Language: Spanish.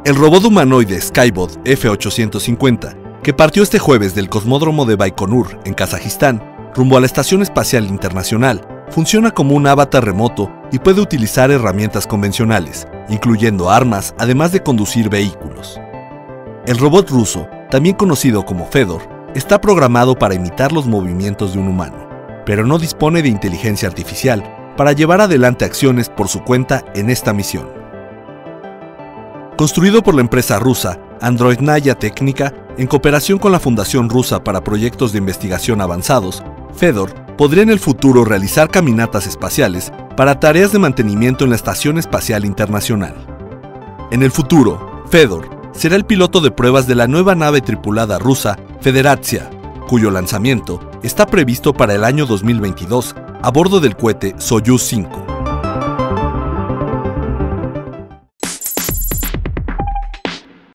El robot humanoide Skybot F-850, que partió este jueves del cosmódromo de Baikonur, en Kazajistán, rumbo a la Estación Espacial Internacional, funciona como un avatar remoto y puede utilizar herramientas convencionales, incluyendo armas, además de conducir vehículos. El robot ruso, también conocido como Fedor, está programado para imitar los movimientos de un humano, pero no dispone de inteligencia artificial para llevar adelante acciones por su cuenta en esta misión. Construido por la empresa rusa Androidnaya Technica, en cooperación con la Fundación Rusa para Proyectos de Investigación Avanzados, Fedor podría en el futuro realizar caminatas espaciales para tareas de mantenimiento en la Estación Espacial Internacional. En el futuro, Fedor será el piloto de pruebas de la nueva nave tripulada rusa Federatia, cuyo lanzamiento está previsto para el año 2022 a bordo del cohete Soyuz 5.